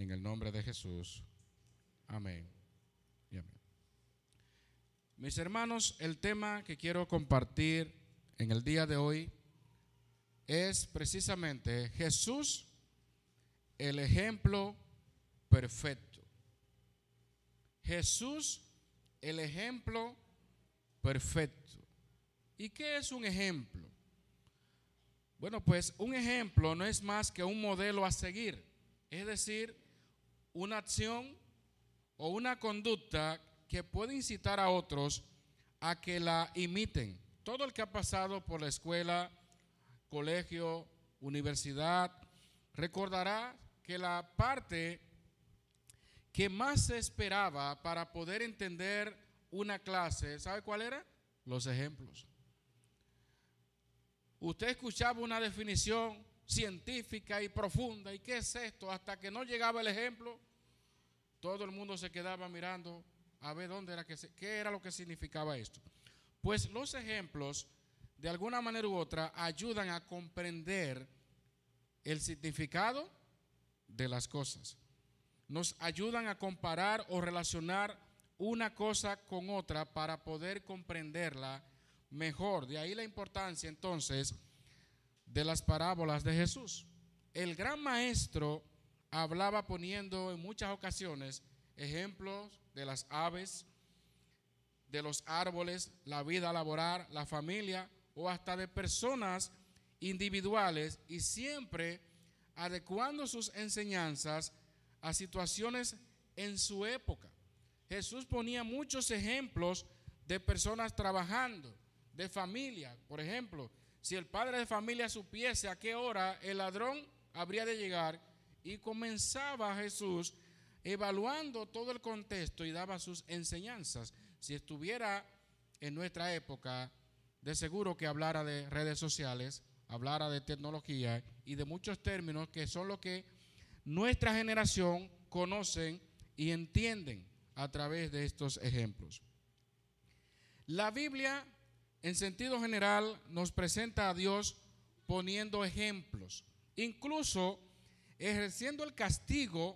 En el nombre de Jesús. Amén y amén. Mis hermanos, el tema que quiero compartir en el día de hoy es precisamente Jesús, el ejemplo perfecto. Jesús, el ejemplo perfecto. ¿Y qué es un ejemplo? Bueno, pues un ejemplo no es más que un modelo a seguir, es decir, una acción o una conducta que puede incitar a otros a que la imiten. Todo el que ha pasado por la escuela, colegio, universidad, recordará que la parte que más se esperaba para poder entender una clase, ¿sabe cuál era? Los ejemplos. Usted escuchaba una definición científica y profunda, ¿y qué es esto? Hasta que no llegaba el ejemplo, todo el mundo se quedaba mirando a ver dónde era qué era lo que significaba esto. Pues los ejemplos, de alguna manera u otra, ayudan a comprender el significado de las cosas. Nos ayudan a comparar o relacionar una cosa con otra para poder comprenderla mejor. De ahí la importancia entonces de las parábolas de Jesús. El gran maestro hablaba poniendo en muchas ocasiones ejemplos de las aves, de los árboles, la vida laboral, la familia o hasta de personas individuales, y siempre adecuando sus enseñanzas a situaciones en su época. Jesús ponía muchos ejemplos de personas trabajando, de familia. Por ejemplo, si el padre de familia supiese a qué hora el ladrón habría de llegar, y comenzaba Jesús evaluando todo el contexto y daba sus enseñanzas. Si estuviera en nuestra época, de seguro que hablara de redes sociales, hablara de tecnología y de muchos términos que son lo que nuestra generación conocen y entienden a través de estos ejemplos. La Biblia, en sentido general, nos presenta a Dios poniendo ejemplos, incluso ejerciendo el castigo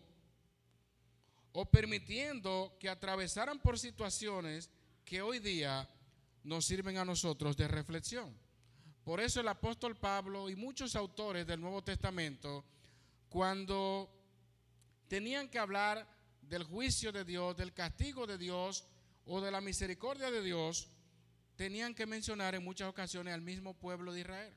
o permitiendo que atravesaran por situaciones que hoy día nos sirven a nosotros de reflexión. Por eso el apóstol Pablo y muchos autores del Nuevo Testamento, cuando tenían que hablar del juicio de Dios, del castigo de Dios o de la misericordia de Dios, tenían que mencionar en muchas ocasiones al mismo pueblo de Israel.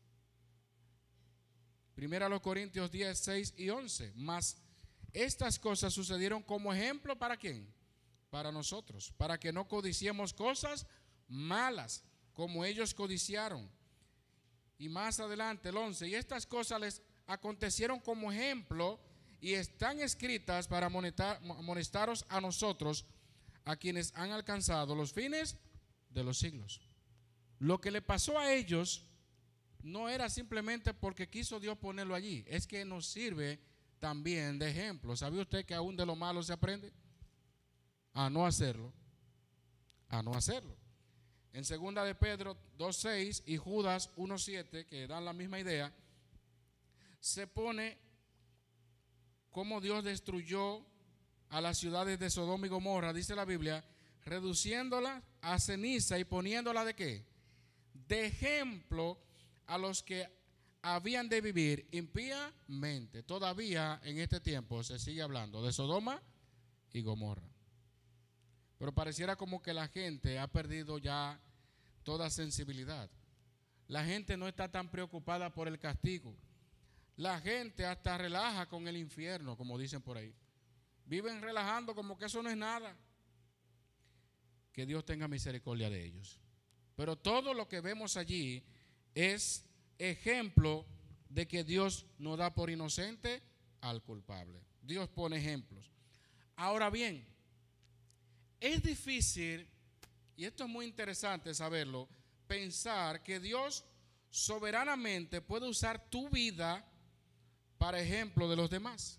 Primera a los Corintios 10, 6 y 11. Mas estas cosas sucedieron como ejemplo ¿para quién? Para nosotros, para que no codiciemos cosas malas como ellos codiciaron. Y más adelante el 11, y estas cosas les acontecieron como ejemplo y están escritas para amonestaros a nosotros, a quienes han alcanzado los fines de los siglos. Lo que le pasó a ellos no era simplemente porque quiso Dios ponerlo allí, es que nos sirve también de ejemplo. ¿Sabe usted que aún de lo malo se aprende? A no hacerlo, a no hacerlo. En 2 de Pedro 2:6 y Judas 1:7, que dan la misma idea, se pone cómo Dios destruyó a las ciudades de Sodoma y Gomorra, dice la Biblia, reduciéndolas a ceniza y poniéndola ¿de qué? De ejemplo a los que habían de vivir impíamente. Todavía en este tiempo se sigue hablando de Sodoma y Gomorra. Pero pareciera como que la gente ha perdido ya toda sensibilidad. La gente no está tan preocupada por el castigo. La gente hasta relaja con el infierno, como dicen por ahí. Viven relajando como que eso no es nada. Que Dios tenga misericordia de ellos. Pero todo lo que vemos allí es ejemplo de que Dios no da por inocente al culpable. Dios pone ejemplos. Ahora bien, es difícil, y esto es muy interesante saberlo, pensar que Dios soberanamente puede usar tu vida para ejemplo de los demás.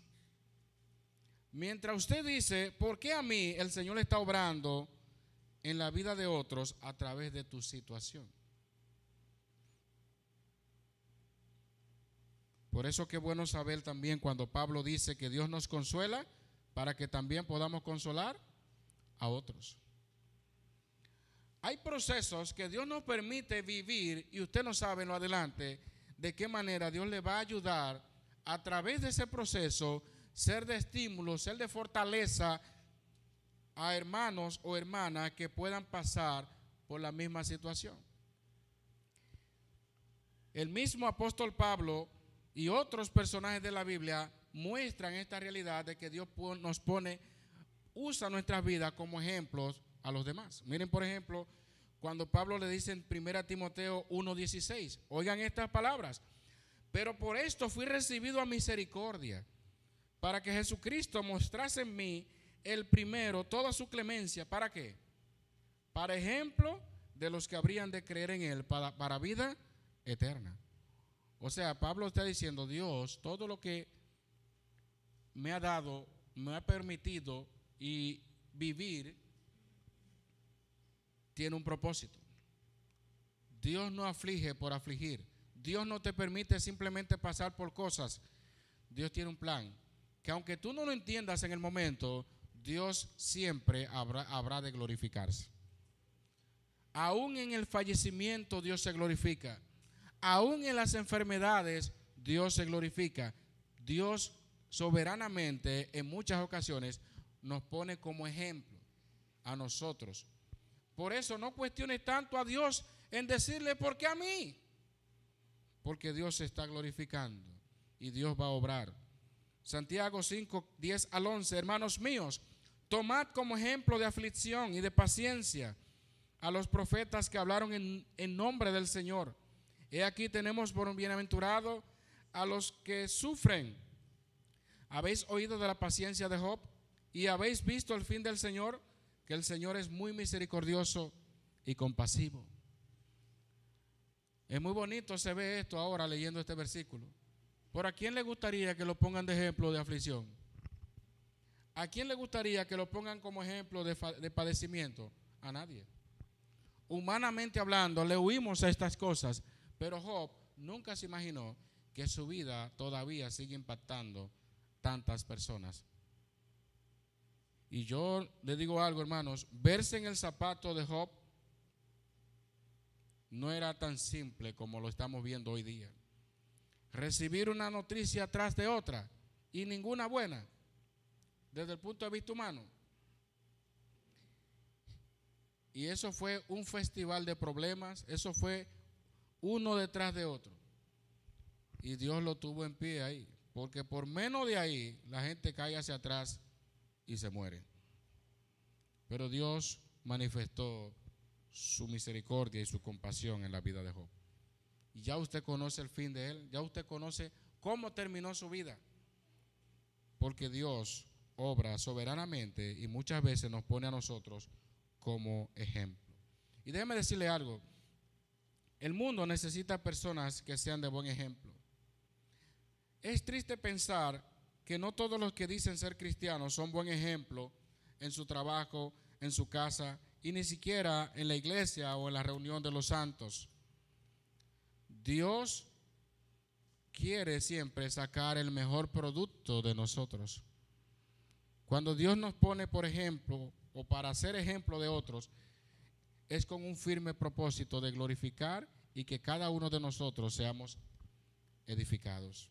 Mientras usted dice, ¿por qué a mí el Señor está obrando en la vida de otros a través de tu situación? Por eso qué bueno saber también cuando Pablo dice que Dios nos consuela para que también podamos consolar a otros. Hay procesos que Dios nos permite vivir y usted no sabe en lo adelante de qué manera Dios le va a ayudar a través de ese proceso, ser de estímulo, ser de fortaleza a hermanos o hermanas que puedan pasar por la misma situación. El mismo apóstol Pablo y otros personajes de la Biblia muestran esta realidad de que Dios nos pone, usa nuestras vidas como ejemplos a los demás. Miren, por ejemplo, cuando Pablo le dice en 1 Timoteo 1:16, oigan estas palabras: pero por esto fui recibido a misericordia, para que Jesucristo mostrase en mí el primero toda su clemencia. ¿Para qué? Para ejemplo de los que habrían de creer en él para vida eterna. O sea, Pablo está diciendo, Dios, todo lo que me ha dado, me ha permitido y vivir, tiene un propósito. Dios no aflige por afligir. Dios no te permite simplemente pasar por cosas. Dios tiene un plan, que aunque tú no lo entiendas en el momento, Dios siempre habrá de glorificarse. Aún en el fallecimiento Dios se glorifica. Aún en las enfermedades Dios se glorifica. Dios soberanamente en muchas ocasiones nos pone como ejemplo a nosotros. Por eso no cuestiones tanto a Dios en decirle ¿por qué a mí? Porque Dios se está glorificando y Dios va a obrar. Santiago 5:10-11, hermanos míos, tomad como ejemplo de aflicción y de paciencia a los profetas que hablaron en nombre del Señor. He aquí tenemos por un bienaventurado a los que sufren. ¿Habéis oído de la paciencia de Job? ¿Y habéis visto el fin del Señor? Que el Señor es muy misericordioso y compasivo. Es muy bonito, se ve esto ahora leyendo este versículo. ¿Por a quién le gustaría que lo pongan de ejemplo de aflicción? ¿A quién le gustaría que lo pongan como ejemplo de padecimiento? A nadie. Humanamente hablando, le huimos a estas cosas, pero Job nunca se imaginó que su vida todavía sigue impactando tantas personas. Y yo le digo algo, hermanos, verse en el zapato de Job no era tan simple como lo estamos viendo hoy día. Recibir una noticia tras de otra y ninguna buena desde el punto de vista humano. Y eso fue un festival de problemas, eso fue uno detrás de otro. Y Dios lo tuvo en pie ahí, porque por menos de ahí la gente cae hacia atrás y se muere. Pero Dios manifestó su misericordia y su compasión en la vida de Job. Y ya usted conoce el fin de él, ya usted conoce cómo terminó su vida. Porque Dios obra soberanamente y muchas veces nos pone a nosotros como ejemplo. Y déjeme decirle algo, el mundo necesita personas que sean de buen ejemplo. Es triste pensar que no todos los que dicen ser cristianos son buen ejemplo en su trabajo, en su casa y ni siquiera en la iglesia o en la reunión de los santos. Dios quiere siempre sacar el mejor producto de nosotros. Cuando Dios nos pone, por ejemplo, o para ser ejemplo de otros, es con un firme propósito de glorificar y que cada uno de nosotros seamos edificados.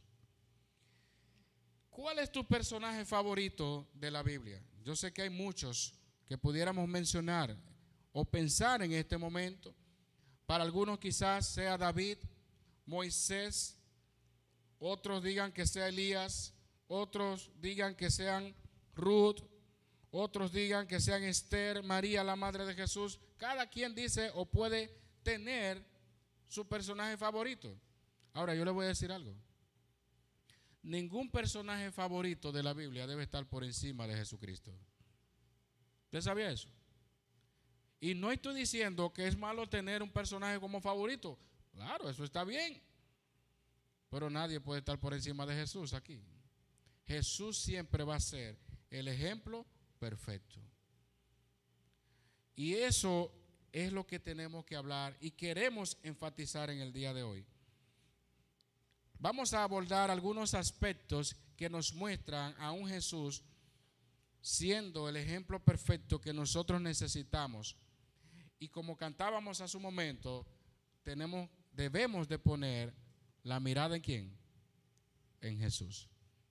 ¿Cuál es tu personaje favorito de la Biblia? Yo sé que hay muchos que pudiéramos mencionar o pensar en este momento. Para algunos quizás sea David, Moisés, otros digan que sea Elías, otros digan que sean Ruth, otros digan que sean Esther, María, la madre de Jesús. Cada quien dice o puede tener su personaje favorito. Ahora yo le voy a decir algo. Ningún personaje favorito de la Biblia debe estar por encima de Jesucristo. ¿Usted sabía eso? Y no estoy diciendo que es malo tener un personaje como favorito. Claro, eso está bien. Pero nadie puede estar por encima de Jesús aquí. Jesús siempre va a ser el ejemplo perfecto. Y eso es lo que tenemos que hablar y queremos enfatizar en el día de hoy. vamos a abordar algunos aspectos que nos muestran a un Jesús siendo el ejemplo perfecto que nosotros necesitamos. Y como cantábamos hace un momento, debemos de poner la mirada ¿en quién? En Jesús.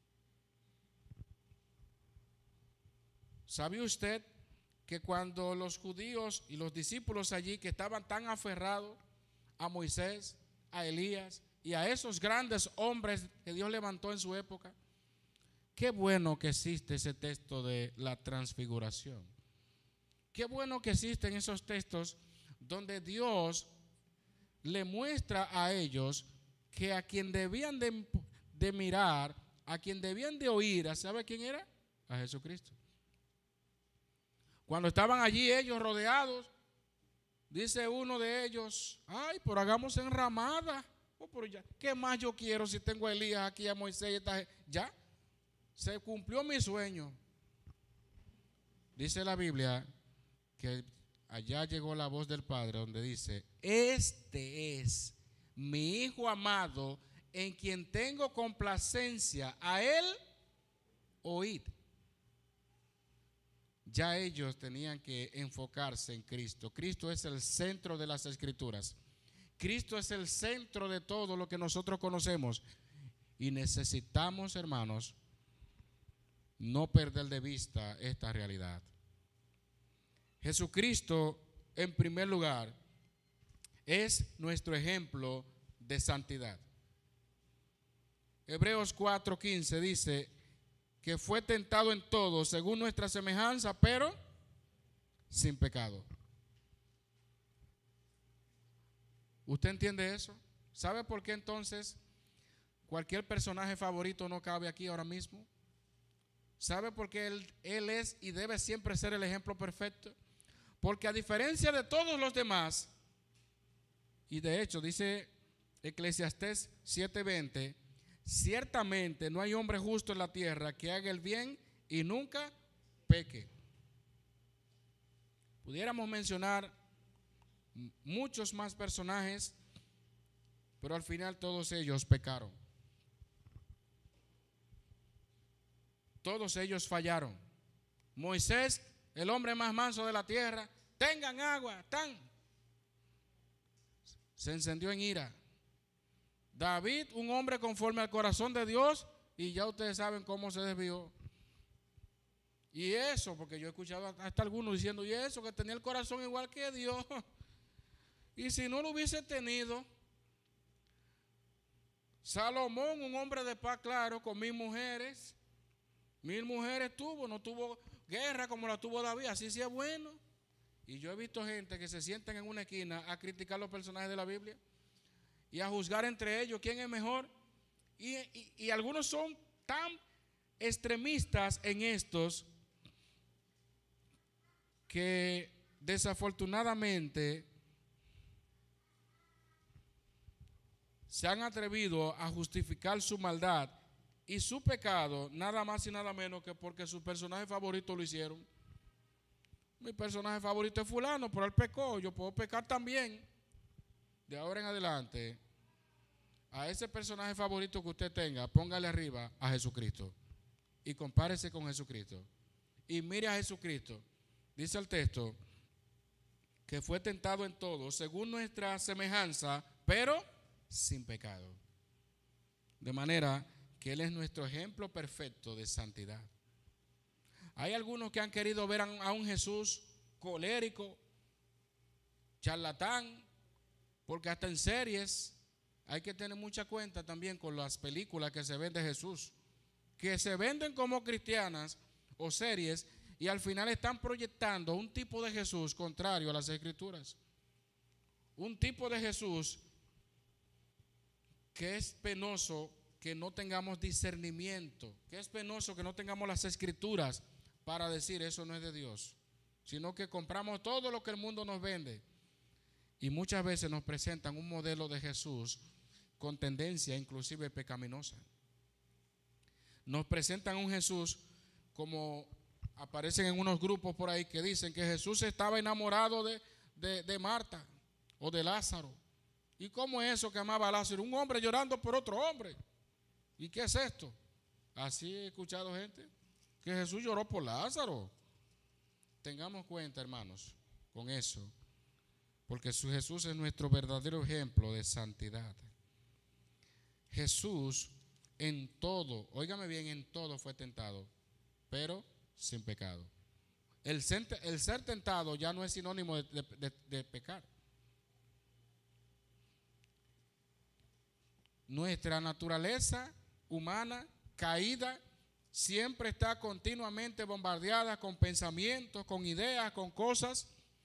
¿Sabe usted que cuando los judíos y los discípulos allí que estaban tan aferrados a Moisés, a Elías y a esos grandes hombres que Dios levantó en su época? Qué bueno que existe ese texto de la transfiguración. Qué bueno que existen esos textos donde Dios le muestra a ellos que a quien debían de mirar, a quien debían de oír, ¿sabe quién era? A Jesucristo. Cuando estaban allí ellos rodeados, dice uno de ellos, ay, pero hagamos enramada. Oh, pero ya, ¿qué más yo quiero si tengo a Elías aquí, a Moisés? Ya, se cumplió mi sueño. Dice la Biblia que allá llegó la voz del Padre donde dice, este es mi Hijo amado en quien tengo complacencia, a él oíd. Ya ellos tenían que enfocarse en Cristo. Cristo es el centro de las Escrituras. Cristo es el centro de todo lo que nosotros conocemos. Y necesitamos, hermanos, no perder de vista esta realidad. Jesucristo, en primer lugar, es nuestro ejemplo de santidad. Hebreos 4:15 dice que fue tentado en todo según nuestra semejanza, pero sin pecado. ¿Usted entiende eso? ¿Sabe por qué entonces cualquier personaje favorito no cabe aquí ahora mismo? ¿Sabe por qué él es y debe siempre ser el ejemplo perfecto? Porque a diferencia de todos los demás, y de hecho dice Eclesiastés 7:20, ciertamente no hay hombre justo en la tierra que haga el bien y nunca peque. Pudiéramos mencionar muchos más personajes, pero al final todos ellos pecaron. Todos ellos fallaron. Moisés, el hombre más manso de la tierra, tengan agua, se encendió en ira. David, un hombre conforme al corazón de Dios, y ya ustedes saben cómo se desvió. Y eso, porque yo he escuchado hasta algunos diciendo, y eso, que tenía el corazón igual que Dios. Y si no lo hubiese tenido, Salomón, un hombre de paz, claro, con 1000 mujeres. 1000 mujeres tuvo, no tuvo guerra como la tuvo David, así sí es bueno. Y yo he visto gente que se sientan en una esquina a criticar los personajes de la Biblia y a juzgar entre ellos quién es mejor. Y algunos son tan extremistas en estos que desafortunadamente se han atrevido a justificar su maldad y su pecado nada más y nada menos que porque su personaje favorito lo hicieron. Mi personaje favorito es fulano, pero él pecó, yo puedo pecar también. De ahora en adelante, a ese personaje favorito que usted tenga, póngale arriba a Jesucristo y compárese con Jesucristo y mire a Jesucristo. Dice el texto que fue tentado en todo según nuestra semejanza, pero sin pecado. De manera que Él es nuestro ejemplo perfecto de santidad. Hay algunos que han querido ver a un Jesús colérico, charlatán, porque hasta en series hay que tener mucha cuenta también con las películas que se ven de Jesús, que se venden como cristianas o series y al final están proyectando un tipo de Jesús contrario a las Escrituras. Un tipo de Jesús que es penoso que no tengamos discernimiento, que es penoso que no tengamos las Escrituras para decir eso no es de Dios, sino que compramos todo lo que el mundo nos vende y muchas veces nos presentan un modelo de Jesús con tendencia inclusive pecaminosa. Nos presentan un Jesús como aparecen en unos grupos por ahí que dicen que Jesús estaba enamorado de Marta o de Lázaro ¿Y cómo es eso que amaba a Lázaro? Un hombre llorando por otro hombre. ¿Y qué es esto? Así he escuchado gente que Jesús lloró por Lázaro. Tengamos cuenta, hermanos, con eso, porque Jesús es nuestro verdadero ejemplo de santidad. Jesús en todo, óigame bien, en todo fue tentado, pero sin pecado. El ser tentado ya no es sinónimo de pecar. Nuestra naturaleza humana caída siempre está continuamente bombardeada con pensamientos, con ideas, con cosas.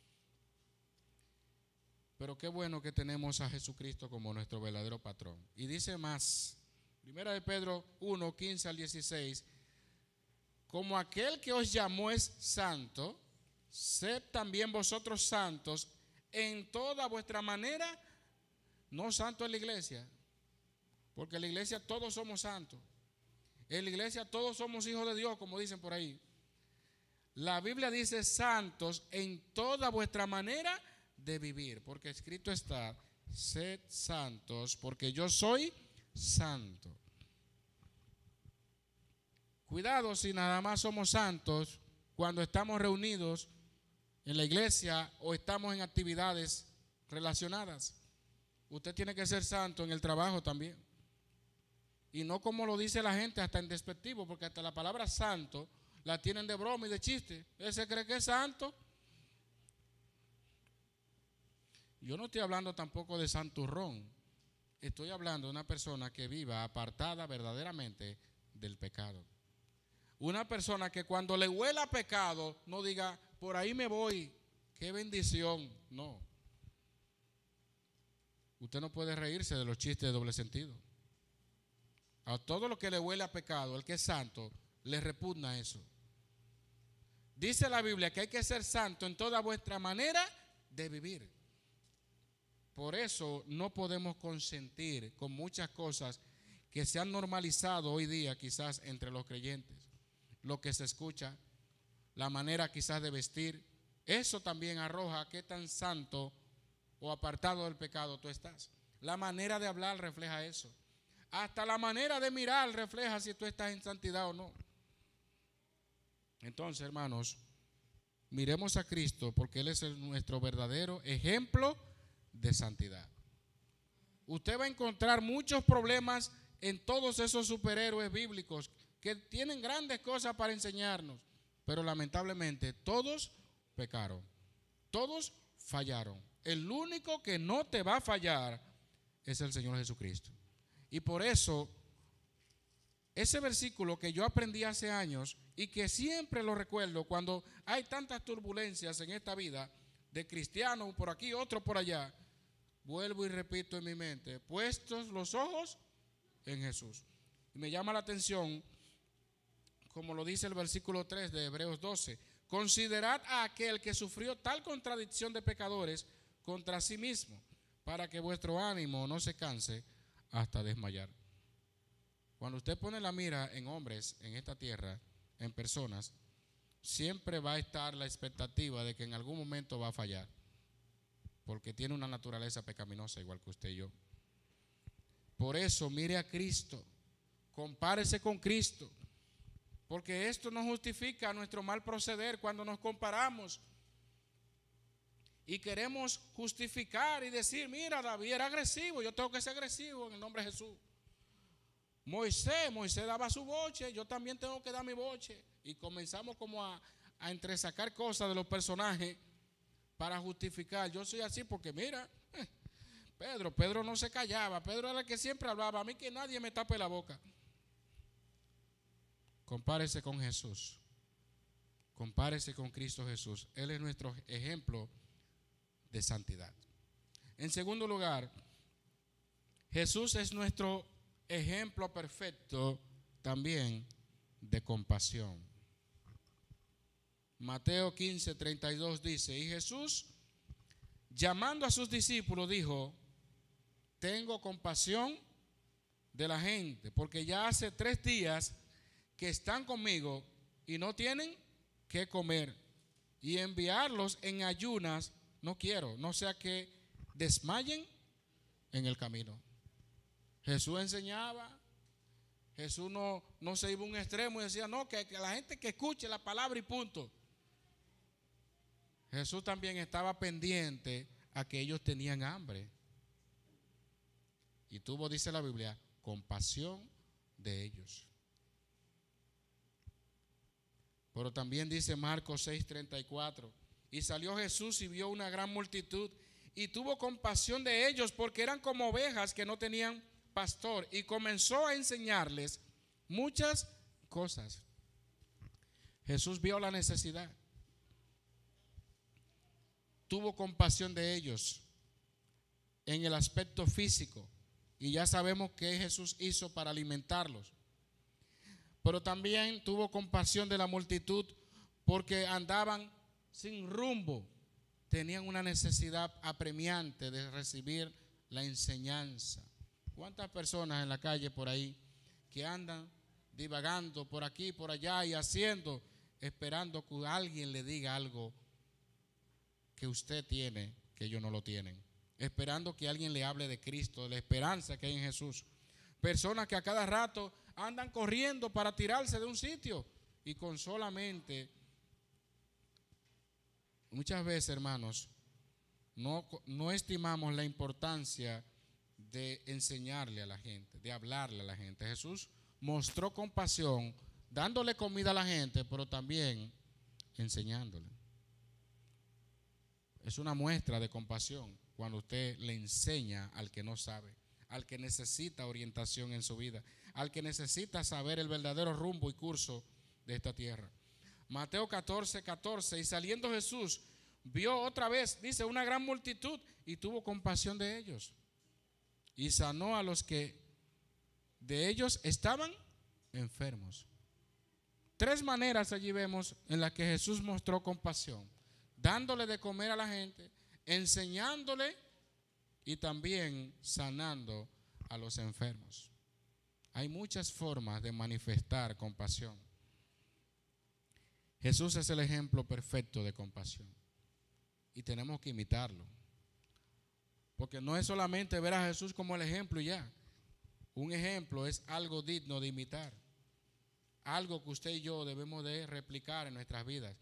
Pero qué bueno que tenemos a Jesucristo como nuestro verdadero patrón. Y dice más, 1 de Pedro 1, 15 al 16, como aquel que os llamó es santo, sed también vosotros santos en toda vuestra manera, no santo en la iglesia, porque en la iglesia todos somos santos. En la iglesia todos somos hijos de Dios, como dicen por ahí. La Biblia dice santos en toda vuestra manera de vivir, porque escrito está, sed santos, porque yo soy santo. Cuidado si nada más somos santos cuando estamos reunidos en la iglesia o estamos en actividades relacionadas. Usted tiene que ser santo en el trabajo también. Y no como lo dice la gente, hasta en despectivo, porque hasta la palabra santo la tienen de broma y de chiste. Él se cree que es santo. Yo no estoy hablando tampoco de santurrón. Estoy hablando de una persona que viva apartada verdaderamente del pecado. Una persona que cuando le huela pecado no diga, por ahí me voy, qué bendición. No. Usted no puede reírse de los chistes de doble sentido. A todo lo que le huele a pecado, el que es santo, le repugna eso. Dice la Biblia que hay que ser santo en toda vuestra manera de vivir. Por eso no podemos consentir con muchas cosas que se han normalizado hoy día quizás entre los creyentes. Lo que se escucha, la manera quizás de vestir, eso también arroja qué tan santo o apartado del pecado tú estás. La manera de hablar refleja eso. Hasta la manera de mirar refleja si tú estás en santidad o no. Entonces, hermanos, miremos a Cristo porque Él es nuestro verdadero ejemplo de santidad. Usted va a encontrar muchos problemas en todos esos superhéroes bíblicos que tienen grandes cosas para enseñarnos, pero lamentablemente todos pecaron, todos fallaron. El único que no te va a fallar es el Señor Jesucristo. Y por eso, ese versículo que yo aprendí hace años y que siempre lo recuerdo cuando hay tantas turbulencias en esta vida, de cristianos por aquí, otro por allá, vuelvo y repito en mi mente, puestos los ojos en Jesús. Y me llama la atención, como lo dice el versículo 3 de Hebreos 12, considerad a aquel que sufrió tal contradicción de pecadores contra sí mismo, para que vuestro ánimo no se canse hasta desmayar. Cuando usted pone la mira en hombres en esta tierra, en personas, siempre va a estar la expectativa de que en algún momento va a fallar, porque tiene una naturaleza pecaminosa igual que usted y yo. Por eso mire a Cristo, compárese con Cristo, porque esto no justifica nuestro mal proceder cuando nos comparamos y queremos justificar y decir, mira, David era agresivo, yo tengo que ser agresivo en el nombre de Jesús. Moisés daba su boche, yo también tengo que dar mi boche. Y comenzamos como a entresacar cosas de los personajes para justificar. Yo soy así porque mira, Pedro no se callaba, Pedro era el que siempre hablaba, a mí que nadie me tape la boca. Compárese con Jesús, compárese con Cristo Jesús. Él es nuestro ejemplo de santidad. En segundo lugar, Jesús es nuestro ejemplo perfecto también de compasión. Mateo 15:32 dice, y Jesús, llamando a sus discípulos, dijo, tengo compasión de la gente, porque ya hace 3 días que están conmigo y no tienen qué comer, y enviarlos en ayunas no quiero, no sea que desmayen en el camino. Jesús enseñaba. Jesús no se iba a un extremo y decía, no, que la gente que escuche la palabra y punto. Jesús también estaba pendiente a que ellos tenían hambre. Y tuvo, dice la Biblia, compasión de ellos. Pero también dice Marcos 6:34, y salió Jesús y vio una gran multitud y tuvo compasión de ellos porque eran como ovejas que no tenían pastor, y comenzó a enseñarles muchas cosas. Jesús vio la necesidad, tuvo compasión de ellos en el aspecto físico, y ya sabemos qué Jesús hizo para alimentarlos. Pero también tuvo compasión de la multitud porque andaban sin rumbo, tenían una necesidad apremiante de recibir la enseñanza. ¿Cuántas personas en la calle por ahí que andan divagando por aquí, por allá y haciendo, esperando que alguien le diga algo que usted tiene, que ellos no lo tienen? Esperando que alguien le hable de Cristo, de la esperanza que hay en Jesús. Personas que a cada rato andan corriendo para tirarse de un sitio y con solamente, muchas veces, hermanos, no estimamos la importancia de enseñarle a la gente, de hablarle a la gente. Jesús mostró compasión dándole comida a la gente, pero también enseñándole. Es una muestra de compasión cuando usted le enseña al que no sabe, al que necesita orientación en su vida, al que necesita saber el verdadero rumbo y curso de esta tierra. Mateo 14:14, y saliendo Jesús vio otra vez, dice, una gran multitud y tuvo compasión de ellos y sanó a los que de ellos estaban enfermos. Tres maneras allí vemos en las que Jesús mostró compasión: dándole de comer a la gente, enseñándole y también sanando a los enfermos. Hay muchas formas de manifestar compasión. Jesús es el ejemplo perfecto de compasión y tenemos que imitarlo, porque no es solamente ver a Jesús como el ejemplo y ya. Un ejemplo es algo digno de imitar, algo que usted y yo debemos de replicar en nuestras vidas.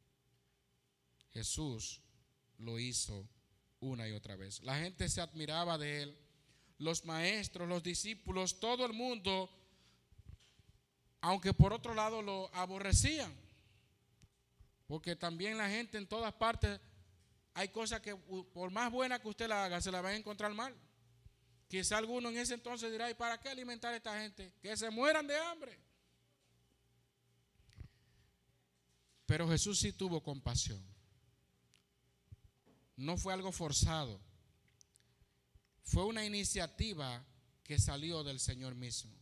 Jesús lo hizo una y otra vez. La gente se admiraba de él, los maestros, los discípulos, todo el mundo, aunque por otro lado lo aborrecían, porque también la gente en todas partes, hay cosas que por más buena que usted la haga, se la va a encontrar mal. Quizá alguno en ese entonces dirá, ¿y para qué alimentar a esta gente? Que se mueran de hambre. Pero Jesús sí tuvo compasión. No fue algo forzado. Fue una iniciativa que salió del Señor mismo.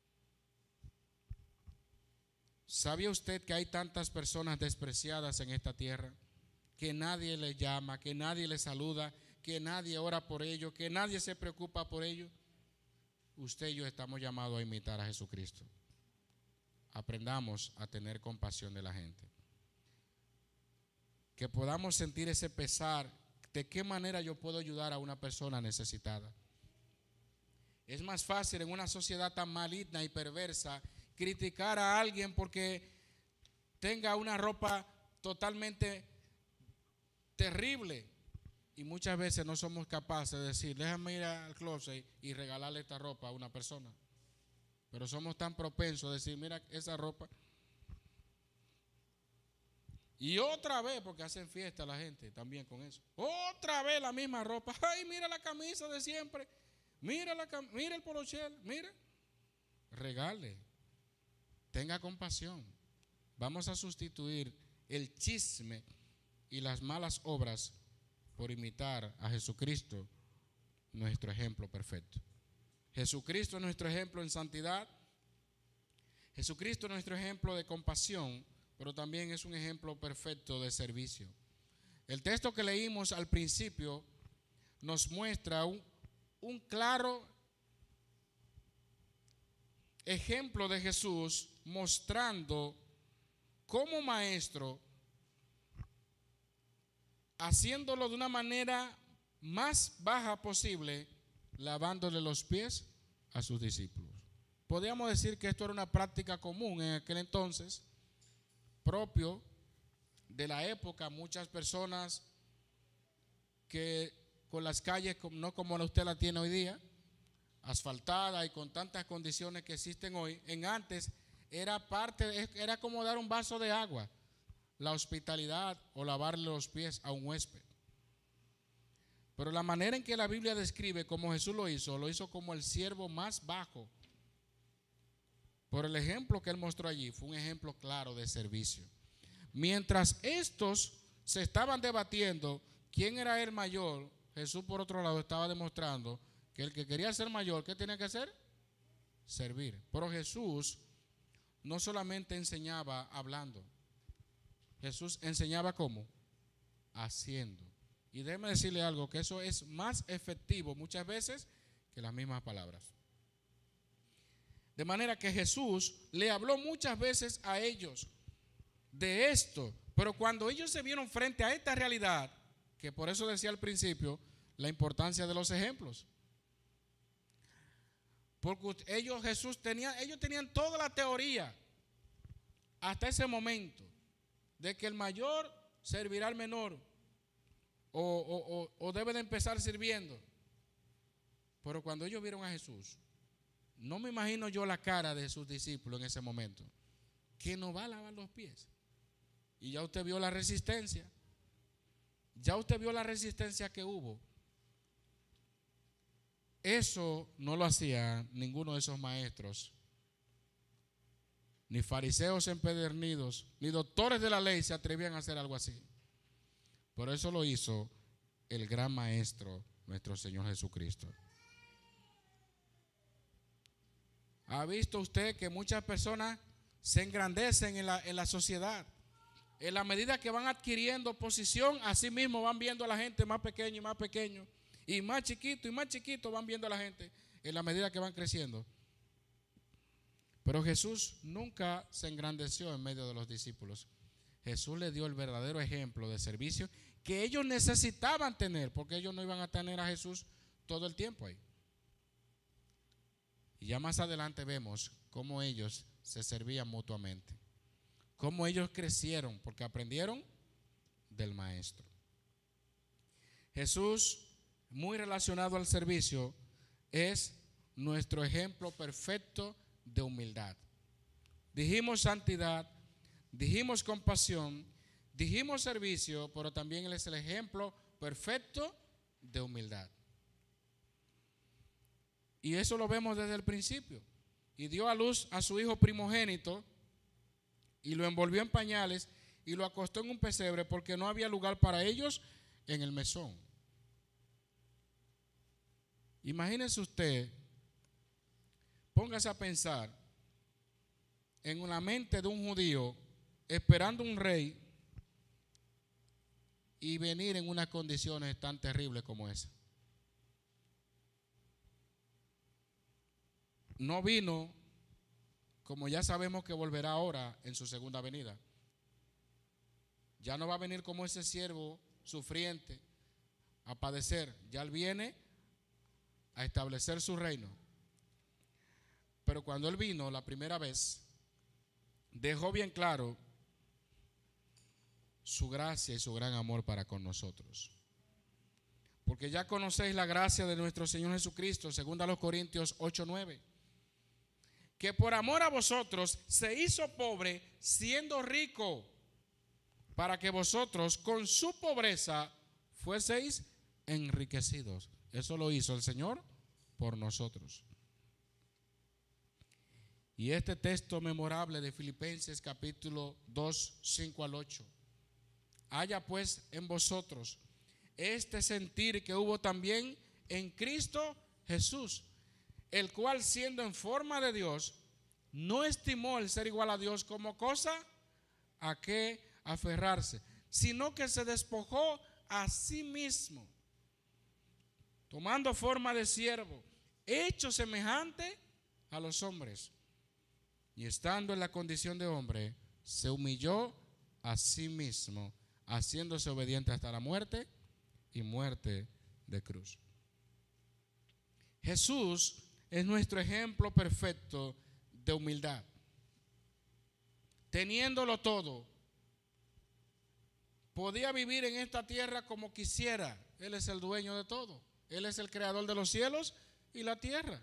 ¿Sabía usted que hay tantas personas despreciadas en esta tierra? Que nadie les llama, que nadie les saluda, que nadie ora por ellos, que nadie se preocupa por ellos. Usted y yo estamos llamados a imitar a Jesucristo. Aprendamos a tener compasión de la gente. Que podamos sentir ese pesar. ¿De qué manera yo puedo ayudar a una persona necesitada? Es más fácil en una sociedad tan maligna y perversa criticar a alguien porque tenga una ropa totalmente terrible, y muchas veces no somos capaces de decir, déjame ir al closet y regalarle esta ropa a una persona. Pero somos tan propensos a decir, mira esa ropa. Y otra vez, porque hacen fiesta la gente también con eso. Otra vez la misma ropa. Ay, mira la camisa de siempre. Mira el polochel. Mira. Regale. Tenga compasión. Vamos a sustituir el chisme y las malas obras por imitar a Jesucristo, nuestro ejemplo perfecto. Jesucristo es nuestro ejemplo en santidad. Jesucristo es nuestro ejemplo de compasión, pero también es un ejemplo perfecto de servicio. El texto que leímos al principio nos muestra un claro ejemplo de Jesús mostrando como maestro, haciéndolo de una manera más baja posible, lavándole los pies a sus discípulos. Podríamos decir que esto era una práctica común en aquel entonces, propio de la época. Muchas personas que con las calles, no como usted la tiene hoy día, asfaltada y con tantas condiciones que existen hoy, en antes era como dar un vaso de agua, la hospitalidad o lavarle los pies a un huésped. Pero la manera en que la Biblia describe cómo Jesús lo hizo como el siervo más bajo. Por el ejemplo que él mostró allí, fue un ejemplo claro de servicio. Mientras estos se estaban debatiendo quién era el mayor, Jesús por otro lado estaba demostrando que el que quería ser mayor, ¿qué tenía que hacer? Servir. Pero Jesús no solamente enseñaba hablando, Jesús enseñaba ¿cómo? Haciendo. Y déjeme decirle algo, que eso es más efectivo muchas veces que las mismas palabras. De manera que Jesús le habló muchas veces a ellos de esto, pero cuando ellos se vieron frente a esta realidad, que por eso decía al principio la importancia de los ejemplos, porque ellos tenían toda la teoría hasta ese momento de que el mayor servirá al menor o debe de empezar sirviendo. Pero cuando ellos vieron a Jesús, no me imagino yo la cara de sus discípulos en ese momento, que nos va a lavar los pies. Y ya usted vio la resistencia. Ya usted vio la resistencia que hubo. Eso no lo hacía ninguno de esos maestros, ni fariseos empedernidos, ni doctores de la ley se atrevían a hacer algo así. Por eso lo hizo el gran maestro, nuestro Señor Jesucristo. ¿Ha visto usted que muchas personas se engrandecen en la sociedad? En la medida que van adquiriendo posición, así mismo van viendo a la gente más pequeño y más pequeño, y más chiquito van viendo a la gente en la medida que van creciendo. Pero Jesús nunca se engrandeció en medio de los discípulos. Jesús le dio el verdadero ejemplo de servicio que ellos necesitaban tener, porque ellos no iban a tener a Jesús todo el tiempo ahí. Y ya más adelante vemos cómo ellos se servían mutuamente, cómo ellos crecieron, porque aprendieron del maestro. Jesús, muy relacionado al servicio, es nuestro ejemplo perfecto de humildad. Dijimos santidad, dijimos compasión, dijimos servicio, pero también Él es el ejemplo perfecto de humildad. Y eso lo vemos desde el principio. Y dio a luz a su hijo primogénito y lo envolvió en pañales y lo acostó en un pesebre porque no había lugar para ellos en el mesón. Imagínense usted, póngase a pensar en la mente de un judío esperando un rey y venir en unas condiciones tan terribles como esa. No vino, como ya sabemos que volverá ahora en su segunda venida. Ya no va a venir como ese siervo sufriente a padecer. Ya Él viene a establecer su reino. Pero cuando Él vino la primera vez, dejó bien claro su gracia y su gran amor para con nosotros. Porque ya conocéis la gracia de nuestro Señor Jesucristo, según a los Corintios 8:9, que por amor a vosotros se hizo pobre siendo rico, para que vosotros con su pobreza fueseis enriquecidos. Eso lo hizo el Señor por nosotros. Y este texto memorable de Filipenses capítulo 2, 5 al 8. Haya pues en vosotros este sentir que hubo también en Cristo Jesús, el cual siendo en forma de Dios, no estimó el ser igual a Dios como cosa a que aferrarse, sino que se despojó a sí mismo, tomando forma de siervo, hecho semejante a los hombres, y estando en la condición de hombre, se humilló a sí mismo, haciéndose obediente hasta la muerte y muerte de cruz. Jesús es nuestro ejemplo perfecto de humildad. Teniéndolo todo, podía vivir en esta tierra como quisiera. Él es el dueño de todo. Él es el creador de los cielos y la tierra.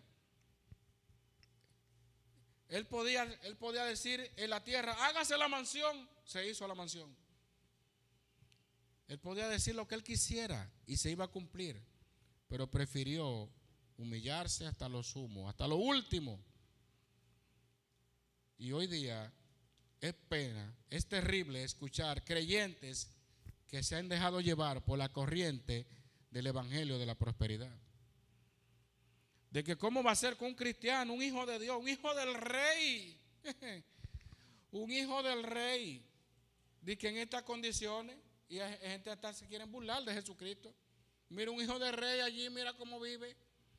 Él podía decir en la tierra, hágase la mansión. Se hizo la mansión. Él podía decir lo que él quisiera y se iba a cumplir. Pero prefirió humillarse hasta lo sumo, hasta lo último. Y hoy día es pena, es terrible escuchar creyentes que se han dejado llevar por la corriente del evangelio de la prosperidad. De que cómo va a ser con un cristiano, un hijo de Dios, un hijo del rey, un hijo del rey, de que en estas condiciones, y hay gente hasta se quieren burlar de Jesucristo. Mira un hijo de rey allí, mira cómo vive.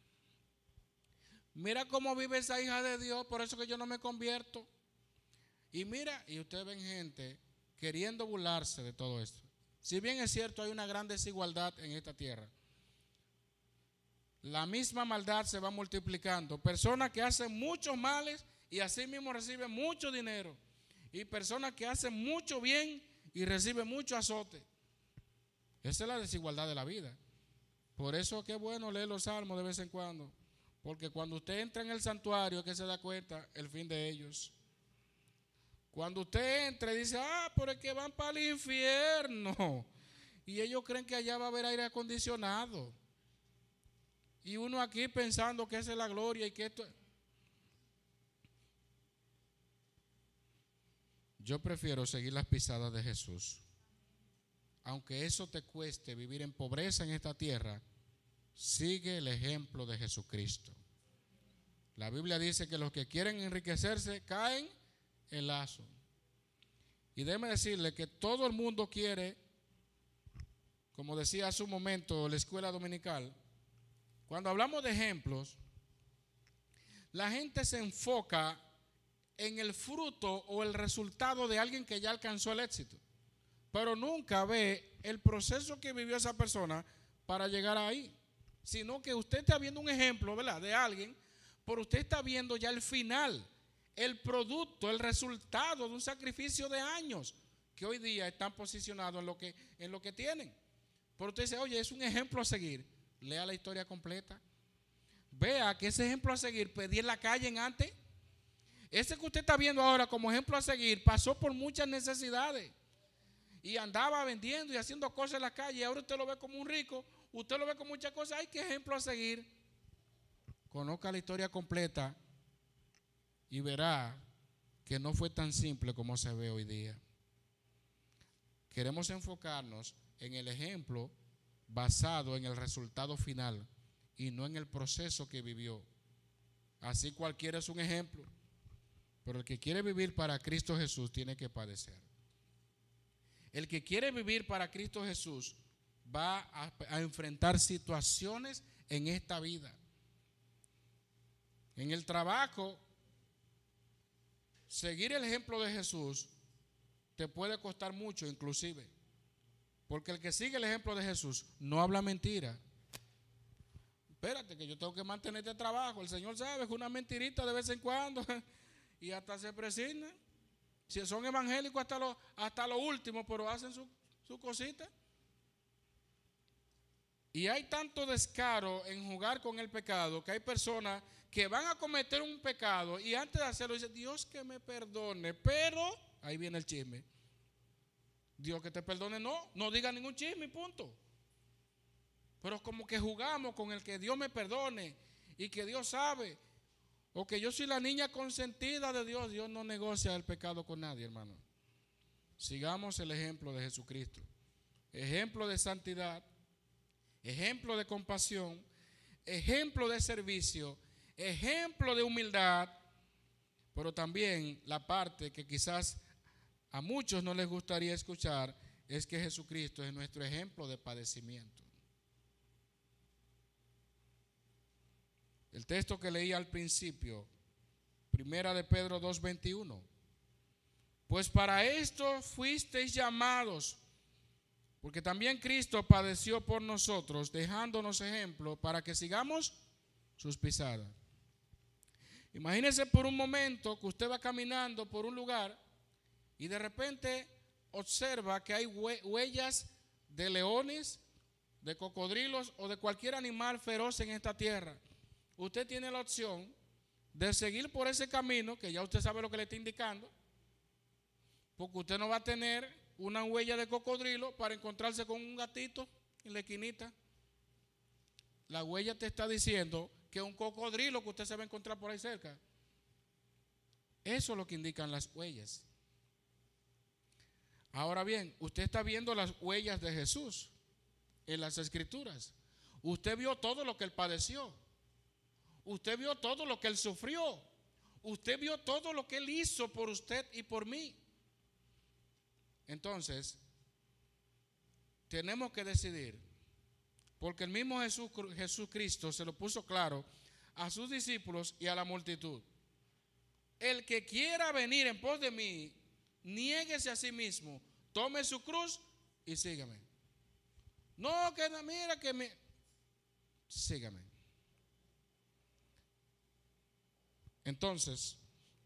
Mira cómo vive esa hija de Dios, por eso que yo no me convierto. Y mira, y ustedes ven gente queriendo burlarse de todo esto. Si bien es cierto, hay una gran desigualdad en esta tierra. La misma maldad se va multiplicando. Personas que hacen muchos males y así mismo reciben mucho dinero. Y personas que hacen mucho bien y reciben mucho azote. Esa es la desigualdad de la vida. Por eso qué bueno leer los salmos de vez en cuando. Porque cuando usted entra en el santuario, que se da cuenta el fin de ellos. Cuando usted entra y dice, pero es que van para el infierno. Y ellos creen que allá va a haber aire acondicionado. Y uno aquí pensando que esa es la gloria y que esto. Yo prefiero seguir las pisadas de Jesús. Aunque eso te cueste vivir en pobreza en esta tierra, sigue el ejemplo de Jesucristo. La Biblia dice que los que quieren enriquecerse caen en lazo. Y déjeme decirle que todo el mundo quiere, como decía hace un momento la escuela dominical, cuando hablamos de ejemplos, la gente se enfoca en el fruto o el resultado de alguien que ya alcanzó el éxito, pero nunca ve el proceso que vivió esa persona para llegar ahí, sino que usted está viendo un ejemplo, ¿verdad?, de alguien, pero usted está viendo ya el final, el producto, el resultado de un sacrificio de años que hoy día están posicionados en lo que tienen. Pero usted dice, oye, es un ejemplo a seguir. Lea la historia completa. Vea que ese ejemplo a seguir pedí en la calle en antes. Ese que usted está viendo ahora como ejemplo a seguir pasó por muchas necesidades y andaba vendiendo y haciendo cosas en la calle. Y ahora usted lo ve como un rico, usted lo ve con muchas cosas. Ay, qué ejemplo a seguir. Conozca la historia completa y verá que no fue tan simple como se ve hoy día. Queremos enfocarnos en el ejemplo basado en el resultado final y no en el proceso que vivió. Así cualquiera es un ejemplo, pero el que quiere vivir para Cristo Jesús tiene que padecer. El que quiere vivir para Cristo Jesús va a enfrentar situaciones en esta vida. En el trabajo, seguir el ejemplo de Jesús te puede costar mucho inclusive. Porque el que sigue el ejemplo de Jesús no habla mentira. Espérate que yo tengo que mantener este trabajo. El Señor sabe que una mentirita de vez en cuando y hasta se presigna. Si son evangélicos hasta lo último, pero hacen su cosita. Y hay tanto descaro en jugar con el pecado que hay personas que van a cometer un pecado y antes de hacerlo dicen, Dios que me perdone, pero ahí viene el chisme. Dios que te perdone, no diga ningún chisme, punto. Pero como que jugamos con el que Dios me perdone y que Dios sabe, o que yo soy la niña consentida de Dios. Dios no negocia el pecado con nadie, hermano. Sigamos el ejemplo de Jesucristo, ejemplo de santidad, ejemplo de compasión, ejemplo de servicio, ejemplo de humildad, pero también la parte que quizás a muchos no les gustaría escuchar es que Jesucristo es nuestro ejemplo de padecimiento. El texto que leí al principio, primera de Pedro 2:21. Pues para esto fuisteis llamados, porque también Cristo padeció por nosotros, dejándonos ejemplo para que sigamos sus pisadas. Imagínese por un momento que usted va caminando por un lugar y de repente observa que hay huellas de leones, de cocodrilos o de cualquier animal feroz en esta tierra. Usted tiene la opción de seguir por ese camino, que ya usted sabe lo que le está indicando, porque usted no va a tener una huella de cocodrilo para encontrarse con un gatito en la esquinita. La huella te está diciendo que un cocodrilo que usted se va a encontrar por ahí cerca. Eso es lo que indican las huellas. Ahora bien, usted está viendo las huellas de Jesús en las Escrituras. Usted vio todo lo que Él padeció. Usted vio todo lo que Él sufrió. Usted vio todo lo que Él hizo por usted y por mí. Entonces, tenemos que decidir, porque el mismo Jesucristo se lo puso claro a sus discípulos y a la multitud. El que quiera venir en pos de mí, niéguese a sí mismo, tome su cruz y sígame. No, que mira que me... Sígame. Entonces,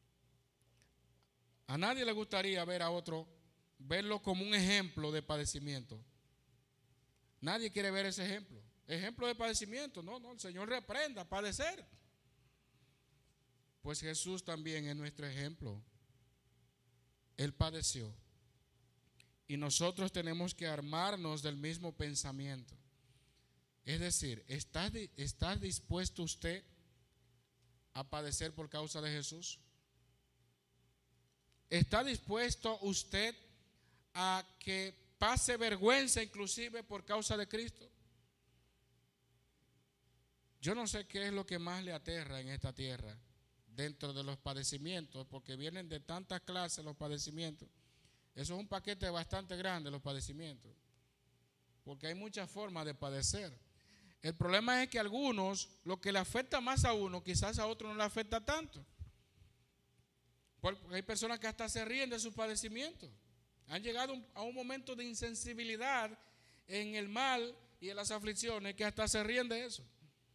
a nadie le gustaría ver a otro, verlo como un ejemplo de padecimiento. Nadie quiere ver ese ejemplo. Ejemplo de padecimiento. No, el Señor reprenda padecer. Pues Jesús también es nuestro ejemplo. Él padeció. Y nosotros tenemos que armarnos del mismo pensamiento. Es decir, ¿está dispuesto usted a padecer por causa de Jesús? ¿Está dispuesto usted a que pase vergüenza inclusive por causa de Cristo? Yo no sé qué es lo que más le aterra en esta tierra dentro de los padecimientos, porque vienen de tantas clases los padecimientos. Eso es un paquete bastante grande, los padecimientos, porque hay muchas formas de padecer. El problema es que a algunos lo que le afecta más a uno, quizás a otro no le afecta tanto. Porque hay personas que hasta se ríen de sus padecimientos. Han llegado a un momento de insensibilidad en el mal y en las aflicciones que hasta se ríen de eso.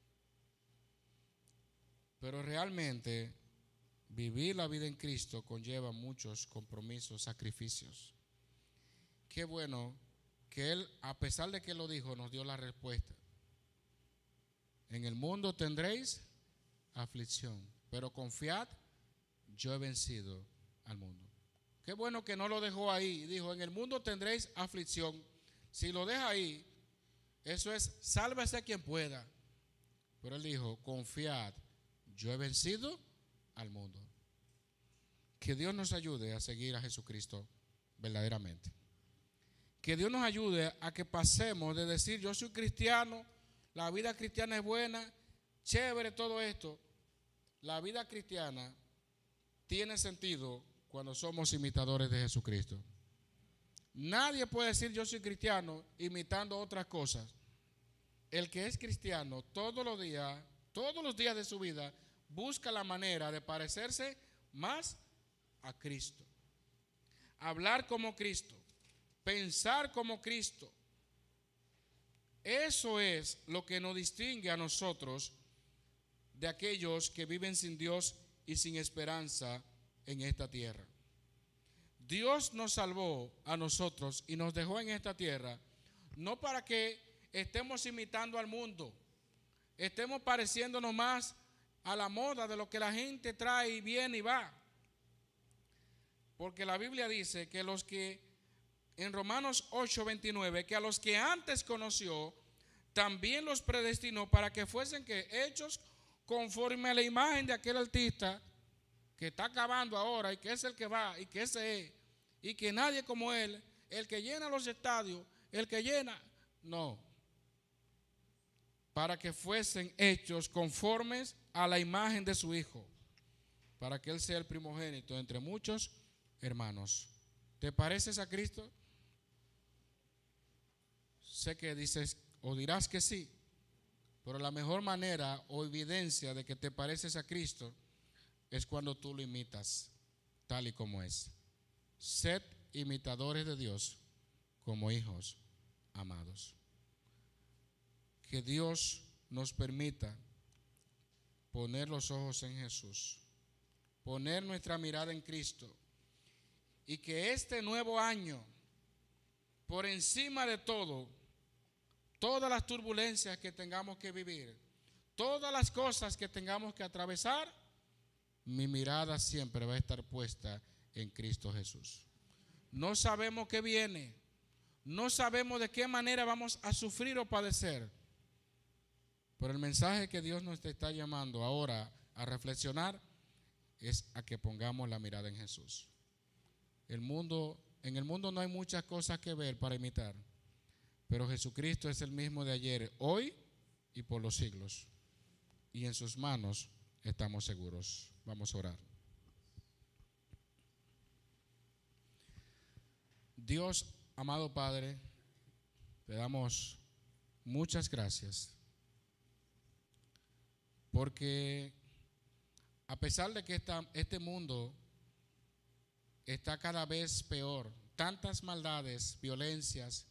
Pero realmente vivir la vida en Cristo conlleva muchos compromisos, sacrificios. Qué bueno que Él, a pesar de que lo dijo, nos dio la respuesta. En el mundo tendréis aflicción, pero confiad, yo he vencido al mundo. Qué bueno que no lo dejó ahí. Dijo, en el mundo tendréis aflicción. Si lo deja ahí, eso es, sálvese quien pueda. Pero Él dijo, confiad, yo he vencido al mundo. Que Dios nos ayude a seguir a Jesucristo verdaderamente. Que Dios nos ayude a que pasemos de decir, yo soy cristiano, la vida cristiana es buena, chévere todo esto. La vida cristiana tiene sentido cuando somos imitadores de Jesucristo. Nadie puede decir yo soy cristiano imitando otras cosas. El que es cristiano todos los días de su vida, busca la manera de parecerse más a Cristo. Hablar como Cristo, pensar como Cristo. Eso es lo que nos distingue a nosotros de aquellos que viven sin Dios y sin esperanza en esta tierra. Dios nos salvó a nosotros y nos dejó en esta tierra no para que estemos imitando al mundo, estemos pareciéndonos más a la moda de lo que la gente trae y viene y va. Porque la Biblia dice que los que, en Romanos 8:29, que a los que antes conoció, también los predestinó para que fuesen que hechos conforme a la imagen de aquel artista que está acabando ahora y que es el que va y que ese es, y que nadie como él, el que llena los estadios, el que llena, no, para que fuesen hechos conformes a la imagen de su Hijo, para que Él sea el primogénito entre muchos hermanos. ¿Te pareces a Cristo? Sé que dices o dirás que sí, pero la mejor manera o evidencia de que te pareces a Cristo es cuando tú lo imitas tal y como es. Sed imitadores de Dios como hijos amados. Que Dios nos permita poner los ojos en Jesús, poner nuestra mirada en Cristo, y que este nuevo año, por encima de todo, todas las turbulencias que tengamos que vivir, todas las cosas que tengamos que atravesar, mi mirada siempre va a estar puesta en Cristo Jesús. No sabemos qué viene, no sabemos de qué manera vamos a sufrir o padecer, pero el mensaje que Dios nos está llamando ahora a reflexionar es a que pongamos la mirada en Jesús. En el mundo no hay muchas cosas que ver para imitar, pero Jesucristo es el mismo de ayer, hoy y por los siglos, y en sus manos estamos seguros. Vamos a orar. Dios, amado Padre, te damos muchas gracias, porque a pesar de que este mundo está cada vez peor, tantas maldades, violencias,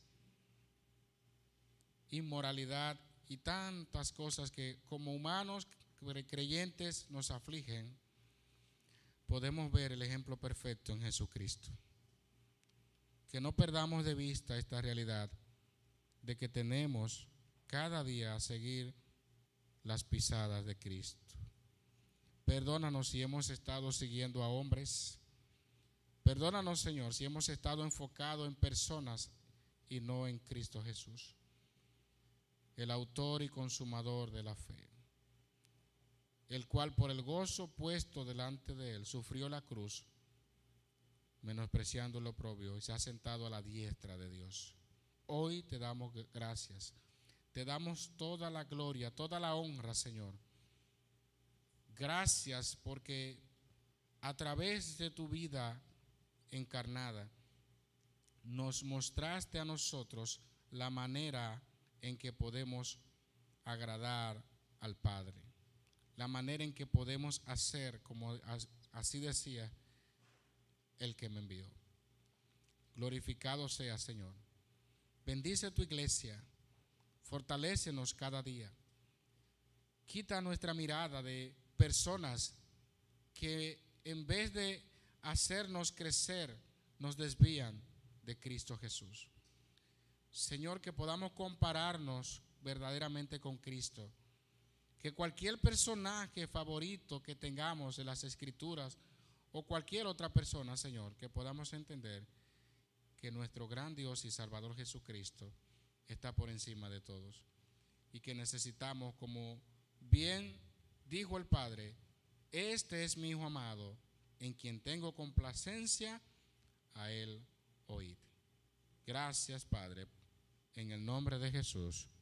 inmoralidad y tantas cosas que como humanos creyentes nos afligen, podemos ver el ejemplo perfecto en Jesucristo. Que no perdamos de vista esta realidad de que tenemos cada día a seguir las pisadas de Cristo. Perdónanos si hemos estado siguiendo a hombres. Perdónanos, Señor, si hemos estado enfocados en personas y no en Cristo Jesús, el autor y consumador de la fe, el cual por el gozo puesto delante de él sufrió la cruz, menospreciando lo oprobio, y se ha sentado a la diestra de Dios. Hoy te damos gracias, te damos toda la gloria, toda la honra, Señor. Gracias porque a través de tu vida encarnada nos mostraste a nosotros la manera en que podemos agradar al Padre, la manera en que podemos hacer como así decía el que me envió. Glorificado sea, Señor. Bendice tu iglesia, fortalécenos cada día. Quita nuestra mirada de personas que en vez de hacernos crecer, nos desvían de Cristo Jesús. Señor, que podamos compararnos verdaderamente con Cristo. Que cualquier personaje favorito que tengamos de las Escrituras o cualquier otra persona, Señor, que podamos entender que nuestro gran Dios y Salvador Jesucristo está por encima de todos y que necesitamos, como bien dijo el Padre, este es mi Hijo amado, en quien tengo complacencia, a él oíd. Gracias, Padre, en el nombre de Jesús.